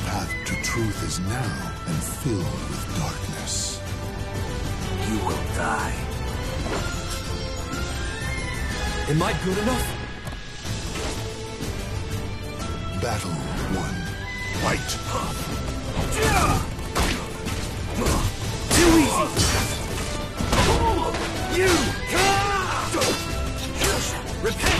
path to truth is narrow and filled with darkness. You will die. Am I good enough? Battle 1. Fight! Too easy! You! Repent!